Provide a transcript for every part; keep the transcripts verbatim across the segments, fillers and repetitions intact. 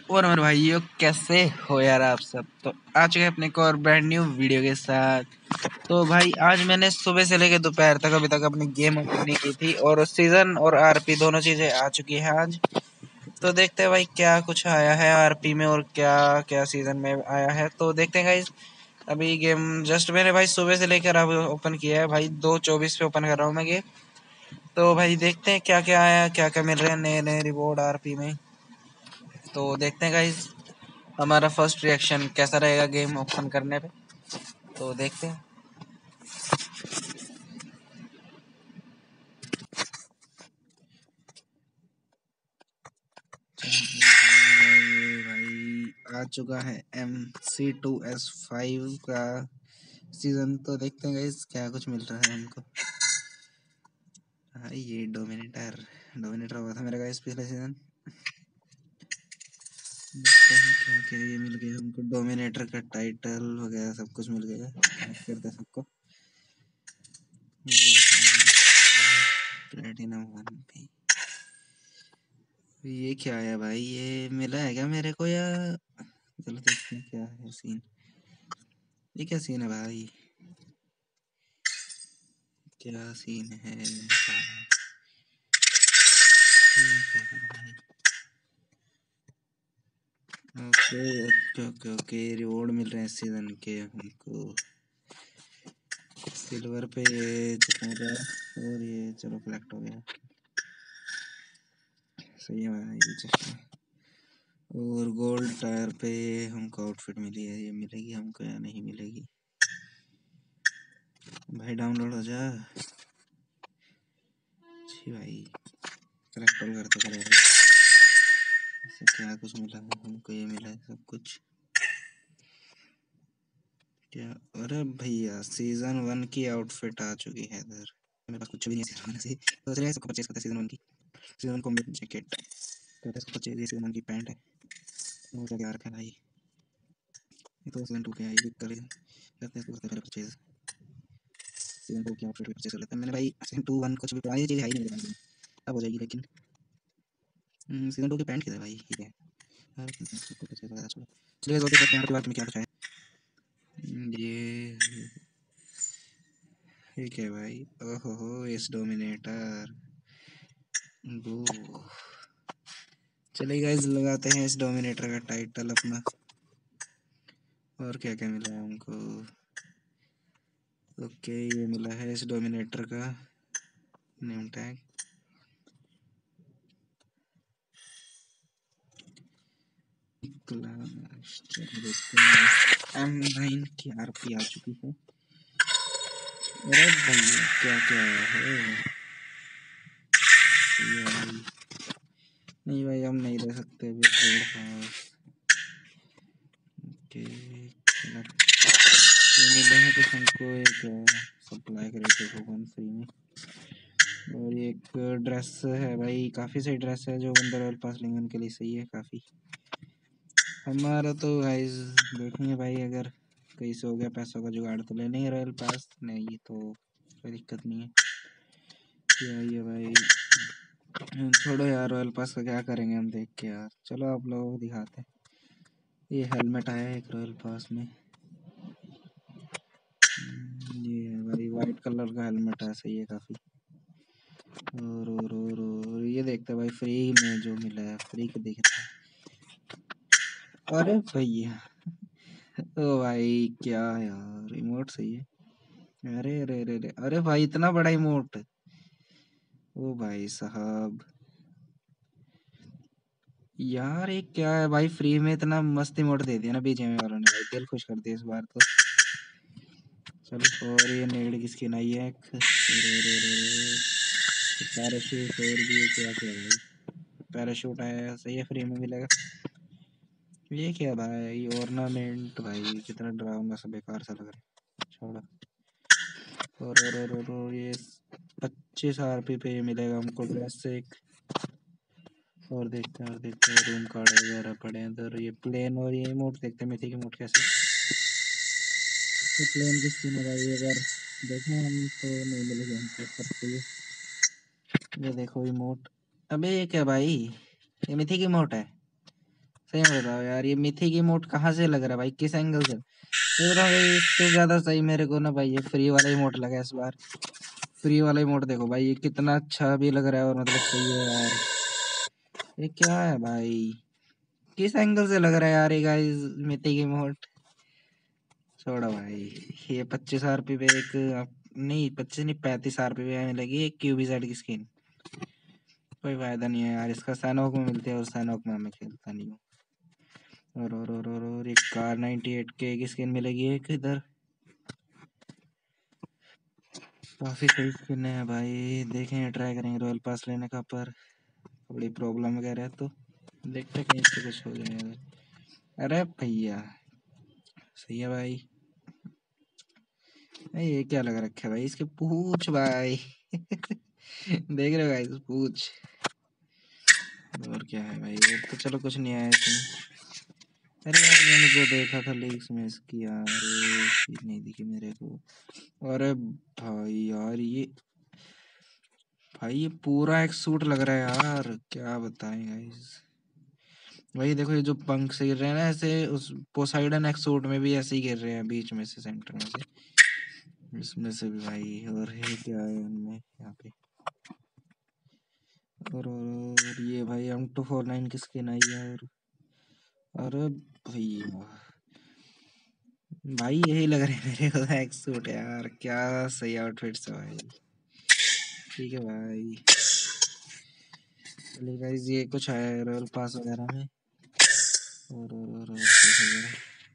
और मेरे भाइयों कैसे हो यार आप सब। तो आ चुके हैं अपने को और ब्रांड न्यू वीडियो के साथ। तो भाई आज मैंने सुबह से लेकर दोपहर तक अभी तक अपनी गेम ओपन नहीं की थी और सीजन और आरपी दोनों चीजें आ चुकी है आज। तो देखते हैं भाई क्या कुछ आया है आरपी में और क्या क्या सीजन में आया है। तो देखते हैं गाइस। अभी गेम जस्ट मैंने भाई सुबह से लेकर अब ओपन किया है भाई, दो चौबीस पे ओपन कर रहा हूँ मैं गेम। तो भाई देखते हैं क्या क्या आया, क्या क्या मिल रहे हैं नए नए रिवॉर्ड आरपी में। तो देखते हैं गाइस हमारा फर्स्ट रिएक्शन कैसा रहेगा गेम ओपन करने पे। तो देखते हैं। ये भाई आ चुका है M C two S five का सीजन। तो देखते हैं गाइस क्या कुछ मिल रहा है हमको। हाँ ये डोमिनेटर डोमिनेटर हुआ था मेरा गाइस पिछले सीजन। देखते हैं क्या क्या ये मिल गया हमको। डोमिनेटर का टाइटल वगैरह सब कुछ मिल गया। कनेक्ट करते हैं सबको। प्लेटिनम वन भी। ये क्या है भाई, ये मिला है क्या मेरे को या चलो देखते हैं क्या है सीन। ये क्या सीन है भाई, क्या सीन है okay okay okay okay reward मिल रहे हैं सीजन के हमको। सिल्वर पे ये जितना और ये चलो कलेक्ट हो गया। सही है भाई चश्मा। और गोल्ड टायर पे हमको आउटफिट मिली है, ये मिलेगी हमको या नहीं मिलेगी भाई। डाउनलोड हो जा जी भाई। कलेक्ट कर तो करेगा। इससे क्या कुछ मिला है हमको, ये मिला है सब कुछ क्या। अरे भैया सीजन वन की आउटफिट आ चुकी है इधर। मेरे पास कुछ भी नहीं है सीजन वन से, तो चलिए इसको परचेज करते हैं। सीजन वन की सीजन वन कॉम्बैट जैकेट करते हैं इसको परचेज। ये सीजन वन की पैंट है और क्या क्या रखा है भाई। ये तो सीजन टू के है, ये भी कर करते हैं इसको, करते हैं पहले परचेज। सीजन टू की आउटफिट भी परचेज कर लेते हैं। मैंने भाई सीजन टू वन कुछ भी पुरानी चीज़ है ही नहीं मेरे पास में, अब हो जाएगी लेकिन। सीजन टू की पैंट किधर है भाई, ठीक है। चलिए जोते करते हैं आपके बारे में क्या कुछ है। ये ठीक है भाई। ओहो हो इस डोमिनेटर वो। चलिए गाइस लगाते हैं इस डोमिनेटर का टाइटल अपना। और क्या क्या मिला है हमको। ओके ये मिला है इस डोमिनेटर का नेम टैग। एम नाइन की आरपी आ चुकी है। अरे भैया क्या क्या है ये भाई। नहीं भाई हम नहीं ले सकते अभी गोल्ड हाउस। ओके ये मिला है कुछ हमको, एक सप्लाई करेगा कूपन फ्री में। और एक ड्रेस है भाई, काफ़ी सही ड्रेस है जो बंदा रॉयल पास लेंगे उनके लिए सही है काफ़ी। हमारा तो गाइस देखेंगे भाई, अगर कहीं से हो गया पैसों का जुगाड़ तो ले लेंगे रॉयल पास, नहीं तो कोई दिक्कत नहीं है। ये भाई छोड़ो यार, रॉयल पास का क्या करेंगे हम देख के यार। चलो आप लोगों को दिखाते हैं। ये हेलमेट आया है एक रॉयल पास में। ये है भाई वाइट कलर का हेलमेट है, सही है काफ़ी। और और और और ये देखते हैं भाई फ्री में जो मिला है, फ्री के दिख रहा है। अरे भैया ओ भाई क्या यार, रिमोट सही है। अरे अरे अरे अरे अरे भाई इतना बड़ा इमोट। ओ भाई साहब यार ये क्या है भाई, फ्री में इतना मस्त इमोट दे दिया ना बीजेएमआई वालों ने भाई, दिल खुश कर दिया इस बार तो। चलो और ये नेगड़ की स्किन आई है एक। पैराशूट और भी क्या क्या भाई, पैराशूट आया सही है, फ्री में मिलेगा। ये क्या भाई ऑर्नामेंट, भाई कितना डरावना सा बेकार सा लग रहा है, छोड़ो। और और और और, और ये पच्चीस आरपी पे ये मिलेगा हमको ड्रेस एक। और देखते हैं और देखते हैं रूम कार्ड वगैरह पड़े हैं इधर। ये प्लेन और ये इमोट देखते हैं मिथी की इमोट कैसे। तो प्लेन की स्किन है भाई, अगर देखें हम तो नहीं मिलेगी हमको पर ये ये देखो इमोट। अबे ये क्या भाई, ये मिथी की इमोट है, सही में बताओ यार, ये मिथी की मोड कहाँ से लग रहा है भाई, किस एंगल से? ये बताओ भाई, इससे ज्यादा सही मेरे को ना भाई ये फ्री वाला ही मोड लगा इस बार। फ्री वाला ही मोड देखो भाई, ये कितना अच्छा भी लग रहा है और मतलब सही है यार। ये क्या है भाई, किस एंगल से लग रहा है यार ये गाइस मिथी की मोड। छोड़ो भाई, ये पच्चीस आरपी पे एक आप- नहीं पच्चीस नहीं पैंतीस आरपी पे मिलेगी एक क्यूबीजेड की स्किन। कोई फायदा नहीं है यार इसका, सैनोक में मिलती है और सैनोक में मैं खेलता नहीं हूँ। और और और और, और एक कार नाइनटी एट के की स्किन मिलेगी एक इधर। काफी सही स्किन है भाई, देखेंगे ट्राई करेंगे रॉयल पास लेने का, पर थोड़ी प्रॉब्लम वगैरह है तो देखते हैं कहीं से कुछ हो जाएगा। अरे भैया सही है भाई। अरे ये क्या लगा रखा है भाई, इसके पूछ भाई देख रहे हो भाई पूछ। और क्या है भाई, और तो चलो कुछ नहीं आया इसमें। अरे यार मैंने जो देखा था लीक्स में इसकी यार, ये चीज नहीं दिखी मेरे को। अरे भाई यार ये, भाई ये पूरा एक सूट लग रहा है यार, क्या बताएं गाइस। वही देखो ये जो पंख से गिर रहे हैं ना ऐसे, उस पोसाइडन एक सूट में भी ऐसे ही गिर रहे हैं बीच में से, सेंटर में से, इसमें से भी भाई। और है क्या है उनमें यहाँ पे। और, और ये भाई एम टू फोर नाइन की स्किन आई है। और अरे भैया भाई यही लग रहा है मेरे को एक सूट यार, क्या सही आउटफिट्स है भाई। ठीक है भाई, चलिए गाइस ये कुछ है रॉयल पास वगैरह में। और और और, और वगैरह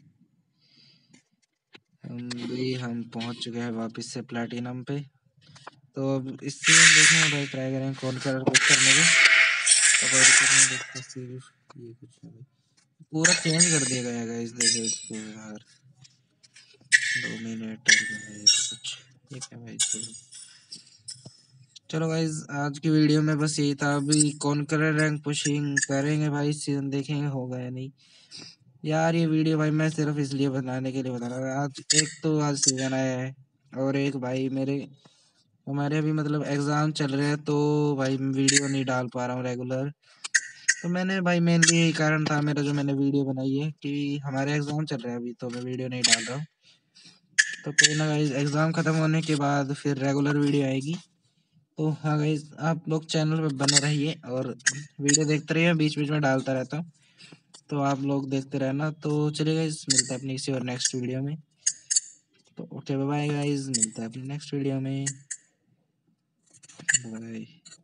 हम भी हम पहुंच चुके हैं वापस से प्लेटिनम पे। तो अब इससे हम देखेंगे भाई, ट्राई करेंगे कौन कलर पिक करने के। अब देखते सिर्फ ये कुछ है भाई, पूरा चेंज कर दिया गया है गाइस, देखो इसको यार, डोमिनेटर जो है ये तो कुछ, ये क्या भाई। चलो चलो गाइज आज की वीडियो में बस यही था, अभी कौन कलर रैंक पुशिंग करेंगे भाई, सीजन देखेंगे होगा या नहीं। यार ये वीडियो भाई मैं सिर्फ इसलिए बनाने के लिए बता रहा हूँ, आज एक तो आज सीजन आया है, और एक भाई मेरे हमारे अभी मतलब एग्जाम चल रहे हैं, तो भाई वीडियो नहीं डाल पा रहा हूँ रेगुलर। तो मैंने भाई मेनली यही कारण था मेरा जो मैंने वीडियो बनाई है, कि हमारे एग्जाम चल रहे हैं अभी तो मैं वीडियो नहीं डाल रहा हूँ। तो कोई ना गाइस, एग्जाम खत्म होने के बाद फिर रेगुलर वीडियो आएगी। तो हाँ गाइस आप लोग चैनल पे बने रहिए और वीडियो देखते रहिए, बीच बीच में डालता रहता हूँ, तो आप लोग देखते रहना। तो चलिए गाइस मिलते हैं अपनी किसी और नेक्स्ट वीडियो में। तो ओके बाय गाइस, मिलते हैं अपनी नेक्स्ट वीडियो में, बाय।